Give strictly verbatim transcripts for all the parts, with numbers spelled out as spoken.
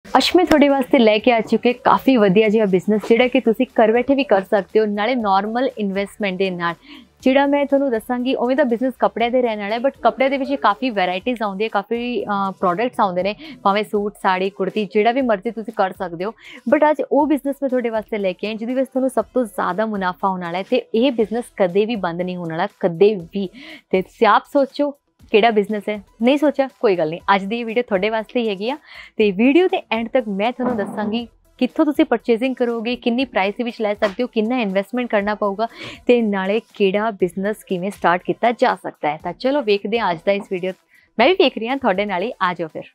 ਅੱਜ मैं थोड़े वास्ते लैके आ चुके काफ़ी वधिया जिहा बिजनेस जिहड़ा कि तुसीं घर बैठे भी कर सकते हो, नाले नॉर्मल इन्वेस्टमेंट दे नाल। जिहड़ा मैं तुहानूं दस्सांगी उवें दा बिजनेस कपड़े दे रहण वाला है, बट कपड़े दे विच काफ़ी वैराइटीज़ आउंदी है, काफ़ी प्रोडक्ट्स आउंदे ने, भावें सूट साड़ी कुर्ती जिहड़ा भी मर्जी तुसीं कर सकदे हो। बट अज वो बिजनेस मैं तुहाडे वास्ते लैके आई जिहदे विच तुहानूं सब तो ज़्यादा मुनाफा होण वाला है ते इह बिजनेस कदे भी बंद नहीं होण वाला, कदे भी। ते तुसीं आप सोचो किहड़ा बिजनेस है, नहीं सोचा कोई गल नहीं, अज दी वीडियो तुहाडे वास्ते ही हैगी आ। ते वीडियो दे एंड तक मैं तुहानूं दस्सांगी कित्थों तुसीं परचेजिंग करोगे, किन्नी प्राइस दे विच लै सकदे हो, किन्ना इन्वेस्टमेंट करना पऊगा ते नाले किहड़ा बिजनेस किवें स्टार्ट किया जा सकता है। तां चलो वेखदे हां अज दा इस वीडियो। मैं भी वेख रही हां तुहाडे नाल ही, आ जाओ फिर।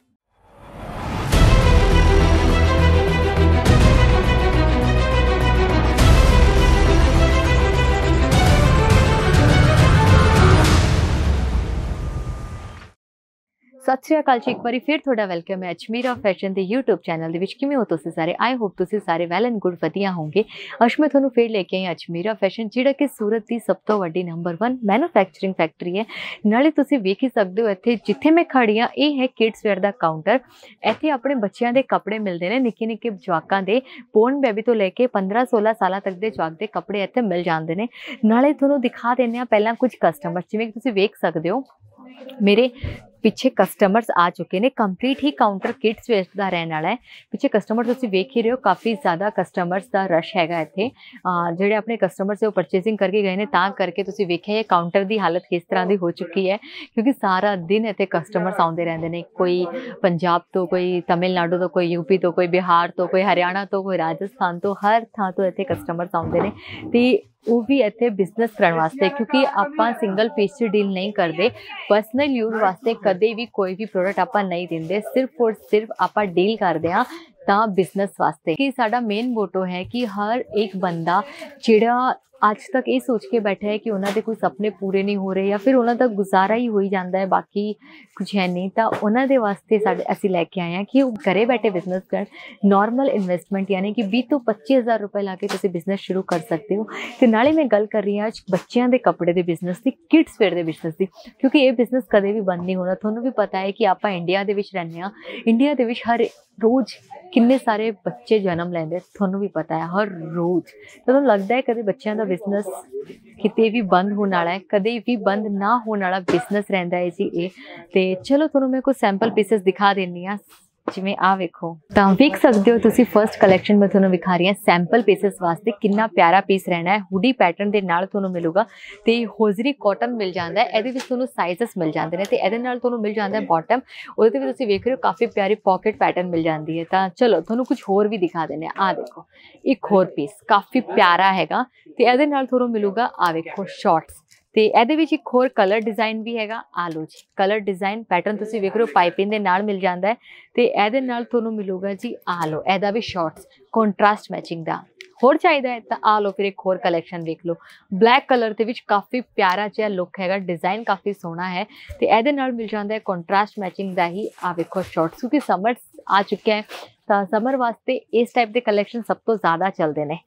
सत श्री अकाल जी, एक बार फिर थोड़ा वेलकम है अजमीरा फैशन के यूट्यूब चैनल दे विच। किवें हो तुसीं सारे? आई होप तुसीं सारे वैल एंड गुड वधिया होंगे। अज मैं तुहानूं फिर लेके आई अजमीरा फैशन, जिहड़ा कि सूरत की सब तो वड्डी नंबर वन मैन्युफैक्चरिंग फैक्ट्री है। नाले तुसीं वेख ही सकदे हो इत्थे जिथे मैं खड़ी हाँ, ये है किड्स वेयर दा काउंटर। इत्थे अपने बच्चों के कपड़े मिलते हैं, निक्के निक्के जवाकां दे, बोर्न बेबी तो लैके पंद्रह सोलह साल तक के जवाक के कपड़े इत्थे मिल जाते हैं। नाले तुहानूं दिखा देने पहला कुछ कस्टमर, जिवें तुसीं वेख सकदे हो मेरे पिछे कस्टमर्स आ चुके हैं। कंप्लीट ही काउंटर किड्स वेयर का रहने वाला है। पिछे कस्टमर तुसीं वेख ही रहे हो, काफ़ी ज़्यादा कस्टमर्स का रश हैगा इत्थे। जिहड़े अपने कस्टमर्स से वो परचेजिंग करके गए हैं, तां करके तुसीं वेखिआ ये काउंटर की हालत किस तरह की हो चुकी है, क्योंकि सारा दिन इत्थे कस्टमर्स आउंदे रहिंदे ने। कोई पंजाब तो, कोई तमिलनाडु तो, कोई यूपी तो, कोई बिहार तो, कोई हरियाणा तो, कोई राजस्थान तो, हर थां तो इत्थे कस्टमर्स आउंदे ने। ते वो भी इत्थे बिजनेस करने वास्ते, क्योंकि आपां सिंगल पीस च डील नहीं करते। पर्सनल यूज वास्ते कदे भी कोई भी प्रोडक्ट आपां नहीं देंदे, सिर्फ और सिर्फ आपां डील करते हैं तां बिजनेस वास्ते। कि साडा मेन मोटो है कि हर एक बंदा जिहड़ा आज तक ये सोच के बैठा है कि उन्होंने कोई सपने पूरे नहीं हो रहे या फिर उन्होंने गुजारा ही हो ही जाता है, बाकी कुछ है नहीं, तो उन्होंने वास्ते साडे असीं लैके आए हैं कि वो घरे बैठे बिजनेस कर। नॉर्मल इन्वेस्टमेंट यानी कि बीस तो पच्चीस हज़ार रुपए ला के तुसीं बिजनेस शुरू कर सकते हो। तो नाले मैं गल कर रही हाँ अज बच्चों के कपड़े के बिजनेस की, किड्स वेयर के बिजनेस की, क्योंकि ये बिजनेस कदे भी बंद नहीं होना। तुहानूं भी पता है कि आप इंडिया दे विच रहने हाँ, इंडिया दे विच हर रोज़ किन्ने सारे बच्चे जन्म लेंदे, तुहानूं भी पता है हर रोज़। तो तुहानूं लगता है कदे बच्चों का बिजनेस किते भी बंद होने वाला है? कदे भी बंद ना होने वाला बिजनेस रहिंदा है जी ये। ते चलो तुहानूं मैं कुछ सैंपल पीसेस दिखा देनी हाँ, जिवें आ वेखो। तां वेख सकदे हो तुसीं फर्स्ट कलैक्शन मैं तुहानूं विखा रही हां सैंपल पीसेस वास्ते। कितना प्यारा पीस रहना है, हुडी पैटर्न दे नाल तुहानूं मिलूगा ते होजरी कॉटन मिल जाता है। इहदे विच तुहानूं साइजेस मिल जाते हैं ते इहदे नाल तुहानूं मिल जाता है बॉटम। उहदे विच तुसीं वेख रहे हो काफ़ी प्यारी पॉकेट पैटर्न मिल जाती है। तां चलो तुहानूं कुछ होर भी दिखा देने। आ देखो एक होर पीस काफ़ी प्यारा हैगा ते इहदे नाल तुहानूं मिलूगा, आ वेखो शॉर्ट्स। तो ये एक होर कलर डिजाइन भी हैगा। आ लो जी कलर डिजाइन पैटर्न तुसीं वेख रहे हो पाइपिंग दे नाल मिल जाता है। तो ये नाल तुहानूं मिलूगा जी, आ लो एदा भी शॉर्ट्स कॉन्ट्रास्ट मैचिंग दा। होर चाहिए है तो आ लो फिर एक होर कलैक्शन देख लो। ब्लैक कलर के विच काफ़ी प्यारा जिहा लुक हैगा, डिजाइन काफ़ी सोहना है। तो ये नाल मिल जाता है कॉन्ट्रास्ट मैचिंग दा ही। आ वेखो शॉर्ट्स, क्योंकि समर आ चुका है तो समर वास्ते इस टाइप के कलैक्शन सब तो ज़्यादा चलते हैं।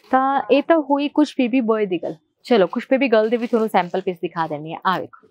तो ये तो हुई कुछ बेबी बॉय की गल। चलो कुछ बेबी गर्ल के भी थोड़ा सैंपल पीस दिखा देनी है। आ देखो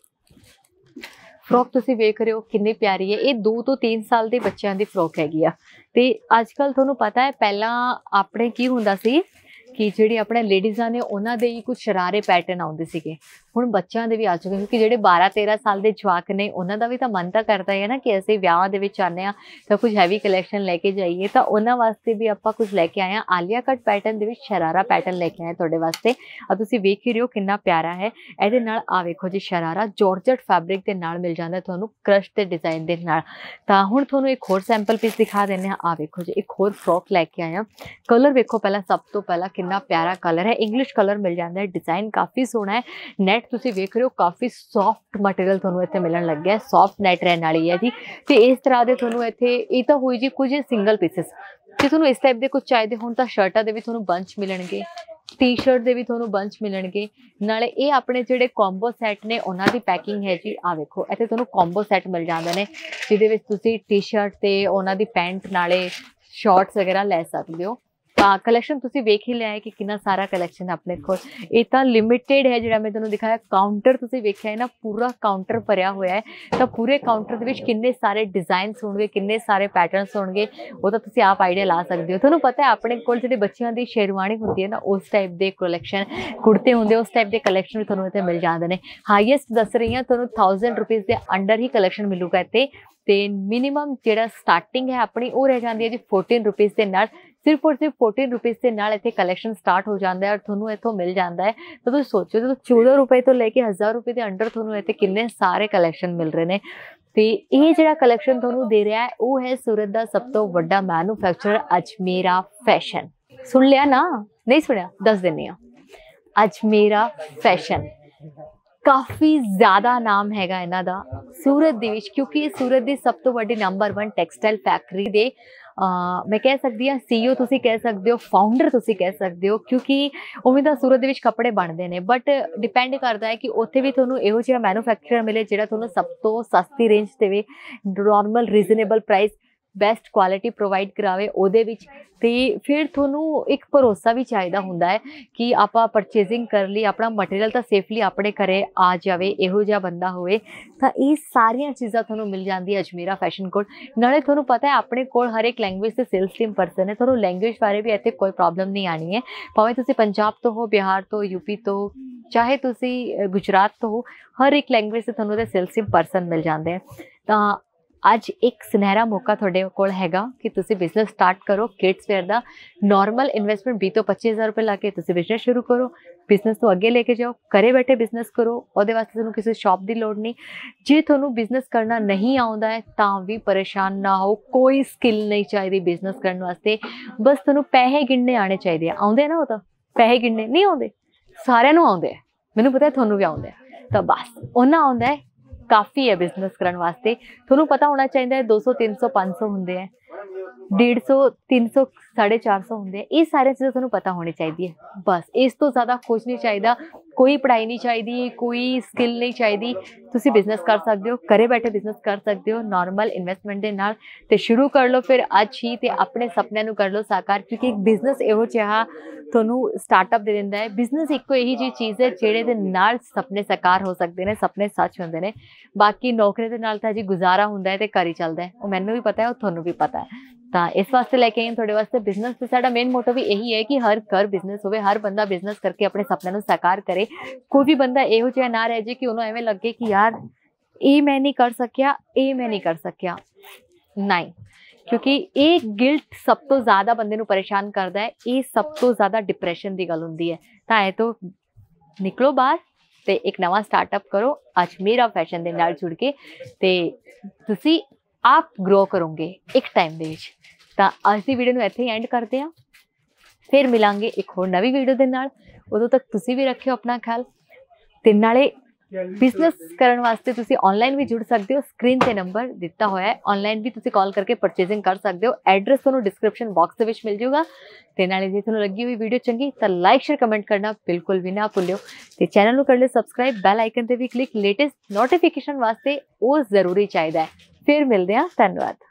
फ्रॉक तुसीं वेख रहे हो कितनी प्यारी है। ये दो तो तीन साल के बच्चों की फ्रॉक हैगी आ। ते अजकल तुहानूं पता है पहला अपने की हुंदा सी कि जिहड़ी अपने लेडीज़ां ने उन्हां दे ही कुछ शरारे पैटर्न आउंदे सीगे, हुण बच्चों के भी आ चुके, क्योंकि जिहड़े बारह तेरह साल के जवाक ने उन्हां दा भी तो मन तो करता है ना कि असीं विआह दे विच आने आ तो कुछ हैवी कलैक्शन लैके जाइए। तो उन्हां वास्ते भी आपां कुछ लैके आए हैं। आलिया कट पैटर्न दे विच शरारा पैटर्न लैके आए तुहाडे वास्ते। आ तुसीं वेख ही रहे हो कितना प्यारा है। इहदे नाल आ वेखो जी शरारा जॉर्जेट फैब्रिक दे नाल मिल जांदा तुहानूं क्रश दे डिजाइन दे नाल। तां हुण तुहानूं एक होर सैंपल पीस दिखा देने। आ वेखो जी एक होर फ्रॉक लैके आए हैं। कलर वेखो पहला, सब तो पहला कितना प्यारा कलर है, इंग्लिश कलर मिल जाता है, डिजाइन काफ़ी सोहना है। नैट तुसीं वेख रहे हो काफ़ी सॉफ्ट मटेरियल तुहानूं इत्थे मिलण लग गया, सॉफ्ट नैट रहने वाली है जी। तो इस तरह के तुहानूं इत्थे ये तो हुई जी कुछ सिंगल पीसेस। जे तुहानूं इस टाइप के कुछ चाहिए होण तां शर्टां दे भी तुहानूं बंच मिलणगे, टी शर्ट के भी तुहानूं बंच मिलणगे। नाले ये अपने जिहड़े कॉम्बो सैट ने उन्हां दी पैकिंग है जी। आ वेखो इत्थे तुहानूं कॉम्बो सैट मिल जांदे ने, जिहदे विच तुसीं टी शर्ट ते उन्हां दी पैंट नाले शॉर्ट्स वगैरह लै सकदे हो। ਤਾਂ ਕਲੈਕਸ਼ਨ ਤੁਸੀਂ ਵੇਖ ਹੀ ਲਿਆ ਹੈ ਕਿ ਕਿੰਨਾ ਸਾਰਾ ਕਲੈਕਸ਼ਨ ਆਪਣੇ ਕੋਲ। ਇਹ ਤਾਂ ਲਿਮਿਟਿਡ ਹੈ ਜਿਹੜਾ ਮੈਂ ਤੁਹਾਨੂੰ ਦਿਖਾਇਆ। ਕਾਊਂਟਰ ਤੁਸੀਂ ਵੇਖਿਆ ਹੈ ਨਾ, ਪੂਰਾ ਕਾਊਂਟਰ ਭਰਿਆ ਹੋਇਆ ਹੈ। ਤਾਂ ਪੂਰੇ ਕਾਊਂਟਰ ਦੇ ਵਿੱਚ ਕਿੰਨੇ ਸਾਰੇ ਡਿਜ਼ਾਈਨਸ ਹੋਣਗੇ, ਕਿੰਨੇ ਸਾਰੇ ਪੈਟਰਨਸ ਹੋਣਗੇ, ਉਹ ਤਾਂ ਤੁਸੀਂ ਆਪ ਆਈਡੀਆ ਲਾ ਸਕਦੇ ਹੋ। ਤੁਹਾਨੂੰ ਪਤਾ ਹੈ ਆਪਣੇ ਕੋਲ ਜਿਹੜੇ ਬੱਚਿਆਂ ਦੀ ਸ਼ੇਰਵਾਨੀ ਹੁੰਦੀ ਹੈ ਨਾ, ਉਸ ਟਾਈਪ ਦੇ ਕਲੈਕਸ਼ਨ, ਕੁੜਤੇ ਹੁੰਦੇ ਉਸ ਟਾਈਪ ਦੇ ਕਲੈਕਸ਼ਨ ਵੀ ਤੁਹਾਨੂੰ ਇੱਥੇ ਮਿਲ ਜਾਂਦੇ ਨੇ। ਹਾਈਐਸਟ ਦੱਸ ਰਹੀ ਹਾਂ ਤੁਹਾਨੂੰ थाउजेंड रुपीज़ ਦੇ ਅੰਡਰ ਹੀ ਕਲੈਕਸ਼ਨ ਮਿਲੂਗਾ ਇੱਥੇ। ਤੇ ਮਿਨੀਮਮ ਜਿਹੜਾ ਸਟਾਰਟਿੰਗ ਹੈ ਆਪਣੀ ਉਹ ਰਹਿ ਜਾਂਦੀ ਹੈ ਜੀ फोर्टीन रुपीज़ ਦੇ ਨਾਲ। सिर्फ और सिर्फ फोर्टीन रुपीज़ ਦੇ ਨਾਲ ਇੱਥੇ ਕਲੈਕਸ਼ਨ ਸਟਾਰਟ ਹੋ ਜਾਂਦਾ ਹੈ ਔਰ ਤੁਹਾਨੂੰ ਇੱਥੋਂ ਮਿਲ ਜਾਂਦਾ ਹੈ। ਤਾਂ ਤੁਸੀਂ ਸੋਚੋ ਜਦੋਂ चौदह रुपए ਤੋਂ ਲੈ ਕੇ हज़ार रुपए ਦੇ ਅੰਡਰ ਤੁਹਾਨੂੰ ਇੱਥੇ ਕਿੰਨੇ ਸਾਰੇ ਕਲੈਕਸ਼ਨ ਮਿਲ ਰਹੇ ਨੇ। ਤੇ ਇਹ ਜਿਹੜਾ ਕਲੈਕਸ਼ਨ ਤੁਹਾਨੂੰ ਦੇ ਰਿਹਾ ਹੈ ਉਹ ਹੈ ਸੂਰਤ ਦਾ ਸਭ ਤੋਂ ਵੱਡਾ ਮੈਨੂਫੈਕਚਰਰ ਅਜਮੇਰਾ ਫੈਸ਼ਨ। ਸੁਣ ਲਿਆ ਨਾ? ਨਹੀਂ ਸੁਣਿਆ? ਦੱਸ ਦਿੰਨੀ ਆ। ਅਜਮੇਰਾ ਫੈਸ਼ਨ ਕਾਫੀ ਜ਼ਿਆਦਾ ਨਾਮ ਹੈਗਾ ਇਹਨਾਂ ਦਾ ਸੂਰਤ ਦੇ ਵਿੱਚ, ਕਿਉਂਕਿ ਇਹ ਸੂਰਤ ਦੀ ਸਭ ਤੋਂ ਵੱਡੀ ਨੰਬਰ वन ਟੈਕਸਟਾਈਲ ਫੈਕਟਰੀ ਦੇ ਮੈਂ ਕਹਿ ਸਕਦੀ ਹਾਂ ਸੀਈਓ ਤੁਸੀਂ ਕਹਿ ਸਕਦੇ ਹੋ, ਫਾਊਂਡਰ ਤੁਸੀਂ ਕਹਿ ਸਕਦੇ ਹੋ, ਕਿਉਂਕਿ ਉਵੇਂ ਤਾਂ ਸੂਰਤ ਦੇ ਵਿੱਚ ਕੱਪੜੇ ਬਣਦੇ ਨੇ ਬਟ ਡਿਪੈਂਡ ਕਰਦਾ ਹੈ ਕਿ ਉੱਥੇ ਵੀ ਤੁਹਾਨੂੰ ਇਹੋ ਜਿਹਾ ਮੈਨੂਫੈਕਚਰਰ ਮਿਲੇ ਜਿਹੜਾ ਤੁਹਾਨੂੰ ਸਭ ਤੋਂ ਸਸਤੀ ਰੇਂਜ ਦੇਵੇ, normal reasonable price, best quality provide ਕਰਾਵੇ ਉਹਦੇ ਵਿੱਚ। ਤੇ ਫਿਰ ਤੁਹਾਨੂੰ ਇੱਕ ਭਰੋਸਾ ਵੀ ਚਾਹੀਦਾ ਹੁੰਦਾ ਹੈ ਕਿ ਆਪਾਂ ਪਰਚੇਜ਼ਿੰਗ ਕਰ ਲਈ, ਆਪਣਾ ਮਟੀਰੀਅਲ ਤਾਂ ਸੇਫਲੀ ਆਪਣੇ ਘਰੇ ਆ ਜਾਵੇ, ਇਹੋ ਜਿਹਾ ਬੰਦਾ ਹੋਵੇ। ਤਾਂ ਇਹ ਸਾਰੀਆਂ ਚੀਜ਼ਾਂ ਤੁਹਾਨੂੰ ਮਿਲ ਜਾਂਦੀ ਹੈ ਅਜਮੇਰਾ ਫੈਸ਼ਨ ਕੋਲ। ਨਾਲੇ ਤੁਹਾਨੂੰ ਪਤਾ ਹੈ ਆਪਣੇ ਕੋਲ ਹਰ ਇੱਕ ਲੈਂਗੁਏਜ ਦੇ ਸੇਲਸ ਟੀਮ ਪਰਸਨ ਹੈ, ਤੁਹਾਨੂੰ ਲੈਂਗੁਏਜ ਬਾਰੇ ਵੀ ਇੱਥੇ ਕੋਈ ਪ੍ਰੋਬਲਮ ਨਹੀਂ ਆਣੀ ਹੈ। ਭਾਵੇਂ ਤੁਸੀਂ ਪੰਜਾਬ ਤੋਂ ਹੋ, ਬਿਹਾਰ ਤੋਂ, ਯੂਪੀ ਤੋਂ, ਚਾਹੇ ਤੁਸੀਂ ਗੁਜਰਾਤ ਤੋਂ ਹੋ, ਹਰ ਇੱਕ ਲੈਂਗੁਏਜ ਦੇ ਤੁਹਾਨੂੰ ਉਹਦੇ ਸੇਲਸ ਟੀਮ ਪਰਸਨ ਮਿਲ ਜਾਂਦੇ ਆ। ਤਾਂ ਅੱਜ ਇੱਕ ਸੁਨਹਿਰਾ ਮੌਕਾ ਤੁਹਾਡੇ ਕੋਲ ਹੈਗਾ ਕਿ ਤੁਸੀਂ ਬਿਜ਼ਨਸ ਸਟਾਰਟ ਕਰੋ ਕਿਡਸ ਵੇਅਰ ਦਾ। ਨਾਰਮਲ ਇਨਵੈਸਟਮੈਂਟ ਵੀਹ ਤੋਂ ਪੱਚੀ ਹਜ਼ਾਰ ਰੁਪਏ ਲਾ ਕੇ ਤੁਸੀਂ ਬਿਜ਼ਨਸ ਸ਼ੁਰੂ ਕਰੋ, ਬਿਜ਼ਨਸ ਨੂੰ ਅੱਗੇ ਲੈ ਕੇ ਜਾਓ, ਘਰੇ ਬੈਠੇ ਬਿਜ਼ਨਸ ਕਰੋ। ਉਹਦੇ ਵਾਸਤੇ ਤੁਹਾਨੂੰ ਕਿਸੇ ਸ਼ਾਪ ਦੀ ਲੋੜ ਨਹੀਂ। ਜੇ ਤੁਹਾਨੂੰ ਬਿਜ਼ਨਸ ਕਰਨਾ ਨਹੀਂ ਆਉਂਦਾ ਹੈ ਤਾਂ ਵੀ ਪਰੇਸ਼ਾਨ ਨਾ ਹੋ, ਕੋਈ ਸਕਿੱਲ ਨਹੀਂ ਚਾਹੀਦੀ ਬਿਜ਼ਨਸ ਕਰਨ ਵਾਸਤੇ, ਬਸ ਤੁਹਾਨੂੰ ਪੈਸੇ ਗਿਣਨੇ ਆਉਣੇ ਚਾਹੀਦੇ ਆ। ਆਉਂਦੇ ਨਾ? ਉਹ ਤਾਂ ਪੈਸੇ ਗਿਣਨੇ ਨਹੀਂ ਆਉਂਦੇ, ਸਾਰਿਆਂ ਨੂੰ ਆਉਂਦੇ ਆ, ਮੈਨੂੰ ਪਤਾ ਤੁਹਾਨੂੰ ਵੀ ਆਉਂਦੇ ਆ। ਤਾਂ ਬਸ ਉਹਨਾਂ ਆਉਂਦਾ ਹੈ ਕਾਫੀ ਹੈ ਬਿਜ਼ਨਸ ਕਰਨ ਵਾਸਤੇ। ਤੁਹਾਨੂੰ ਪਤਾ ਹੋਣਾ ਚਾਹੀਦਾ ਹੈ दो सौ तीन सौ पाँच सौ ਹੁੰਦੇ ਹੈ, डेढ़ सौ तीन सौ साढ़े चार सौ ਹੁੰਦੇ। ਇਹ ਸਾਰੀਆਂ ਚੀਜ਼ਾਂ ਤੁਹਾਨੂੰ ਪਤਾ ਹੋਣੀ ਚਾਹੀਦੀ ਹੈ। ਬਸ ਇਸ ਤੋਂ ਜ਼ਿਆਦਾ ਕੁਝ ਨਹੀਂ ਚਾਹੀਦਾ, ਕੋਈ ਪੜ੍ਹਾਈ ਨਹੀਂ ਚਾਹੀਦੀ, ਕੋਈ ਸਕਿੱਲ ਨਹੀਂ ਚਾਹੀਦੀ। ਤੁਸੀਂ ਬਿਜ਼ਨਸ ਕਰ ਸਕਦੇ ਹੋ, ਘਰੇ ਬੈਠੇ ਬਿਜ਼ਨਸ ਕਰ ਸਕਦੇ ਹੋ ਨਾਰਮਲ ਇਨਵੈਸਟਮੈਂਟ ਦੇ ਨਾਲ। ਤੇ ਸ਼ੁਰੂ ਕਰ ਲਓ ਫਿਰ ਅੱਜ ਹੀ ਤੇ ਆਪਣੇ ਸੁਪਨਿਆਂ ਨੂੰ ਕਰ ਲਓ ਸਾਕਾਰ, ਕਿਉਂਕਿ ਇੱਕ ਬਿਜ਼ਨਸ ਇਹੋ ਜਿਹਾ ਤੁਹਾਨੂੰ ਸਟਾਰਟਅਪ ਦੇ ਦਿੰਦਾ ਹੈ। ਬਿਜ਼ਨਸ ਇੱਕੋ ਇਹੀ ਜਿਹੀ ਚੀਜ਼ ਹੈ ਜਿਹੜੇ ਦੇ ਨਾਲ ਸੁਪਨੇ ਸਾਕਾਰ ਹੋ ਸਕਦੇ ਨੇ, ਸੁਪਨੇ ਸੱਚ ਹੁੰਦੇ ਨੇ। ਬਾਕੀ ਨੌਕਰੀ ਦੇ ਨਾਲ ਤਾਂ ਜੀ ਗੁਜ਼ਾਰਾ ਹੁੰਦਾ ਹੈ ਤੇ ਘਰ ਹੀ ਚੱਲਦਾ ਹੈ, ਉਹ ਮੈਨੂੰ ਵੀ ਪਤਾ ਹੈ, ਉਹ ਤੁਹਾਨੂੰ ਵੀ ਪਤਾ ਹੈ। ਤਾਂ ਇਸ ਵਾਸਤੇ ਲੈ ਕੇ ਆਏ ਤੁਹਾਡੇ ਵਾਸਤੇ ਬਿਜ਼ਨਸ ਤੇ ਸਾਡਾ ਮੇਨ ਮੋਟੋ ਵੀ ਇਹੀ ਹੈ ਕਿ ਹਰ ਘਰ ਬਿਜ਼ਨਸ ਹੋਵੇ, ਹਰ ਬੰਦਾ ਬਿਜ਼ਨਸ ਕਰਕੇ ਆਪਣੇ ਸੁਪਨਿਆਂ ਨੂੰ ਸਾਕਾਰ ਕਰੇ। ਕੋਈ ਵੀ ਬੰਦਾ ਇਹੋ ਜਿਹਾ ਨਾ ਰਹਿ ਜੇ ਕਿ ਉਹਨੂੰ ਐਵੇਂ ਲੱਗੇ ਕਿ ਯਾਰ ਇਹ ਮੈਂ ਨਹੀਂ ਕਰ ਸਕਿਆ, ਇਹ ਮੈਂ ਨਹੀਂ ਕਰ ਸਕਿਆ। ਨਹੀਂ, ਕਿਉਂਕਿ ਇਹ ਗਿਲਟ ਸਭ ਤੋਂ ਜ਼ਿਆਦਾ ਬੰਦੇ ਨੂੰ ਪਰੇਸ਼ਾਨ ਕਰਦਾ ਹੈ। ਇਹ ਸਭ ਤੋਂ ਜ਼ਿਆਦਾ ਡਿਪਰੈਸ਼ਨ ਦੀ ਗੱਲ ਹੁੰਦੀ ਹੈ। ਤਾਂ ਇਹ ਤੋਂ ਨਿਕਲੋ ਬਾਹਰ ਤੇ ਇੱਕ ਨਵਾਂ ਸਟਾਰਟਅਪ ਕਰੋ ਅਜਮੇਰਾ ਫੈਸ਼ਨ ਦੇ ਨਾਲ ਜੁੜ ਕੇ, ਤੇ ਤੁਸੀਂ ਆਪ ਗਰੋ ਕਰੋਗੇ ਇੱਕ ਟਾਈਮ ਦੇ ਵਿੱਚ। ਤਾਂ ਅੱਜ ਦੀ ਵੀਡੀਓ ਨੂੰ ਇੱਥੇ ਹੀ ਐਂਡ ਕਰਦੇ ਹਾਂ, ਫਿਰ ਮਿਲਾਂਗੇ ਇੱਕ ਹੋਰ ਨਵੀਂ ਵੀਡੀਓ ਦੇ ਨਾਲ। ਉਦੋਂ ਤੱਕ ਤੁਸੀਂ ਵੀ ਰੱਖਿਓ ਆਪਣਾ ਖਿਆਲ। ਤੇ ਨਾਲੇ ਬਿਜ਼ਨਸ ਕਰਨ ਵਾਸਤੇ ਤੁਸੀਂ ਆਨਲਾਈਨ ਵੀ ਜੁੜ ਸਕਦੇ ਹੋ, ਸਕਰੀਨ ਤੇ ਨੰਬਰ ਦਿੱਤਾ ਹੋਇਆ ਹੈ, ਆਨਲਾਈਨ ਵੀ ਤੁਸੀਂ ਕਾਲ ਕਰਕੇ ਪਰਚੇਜ਼ਿੰਗ ਕਰ ਸਕਦੇ ਹੋ। ਐਡਰੈਸ ਤੁਹਾਨੂੰ ਡਿਸਕ੍ਰਿਪਸ਼ਨ ਬਾਕਸ ਦੇ ਵਿੱਚ ਮਿਲ ਜਾਊਗਾ। ਤੇ ਨਾਲੇ ਜੇ ਤੁਹਾਨੂੰ ਲੱਗੀ ਹੋਈ ਵੀਡੀਓ ਚੰਗੀ ਤਾਂ ਲਾਈਕ ਸ਼ੇਅਰ ਕਮੈਂਟ ਕਰਨਾ ਬਿਲਕੁਲ ਵੀ ਨਾ ਭੁੱਲਿਓ। ਤੇ ਚੈਨਲ ਨੂੰ ਕਰ ਲਿਓ ਸਬਸਕ੍ਰਾਈਬ, ਬੈਲ ਆਈਕਨ ਤੇ ਵੀ ਕਲਿੱਕ, ਲੇਟੈਸਟ ਨੋਟੀਫਿਕੇਸ਼ਨ ਵਾਸਤੇ ਉਹ ਜ਼ਰੂਰੀ ਚਾਹੀਦਾ ਹੈ। ਫਿਰ ਮਿਲਦੇ ਹਾਂ, ਧੰਨਵਾਦ।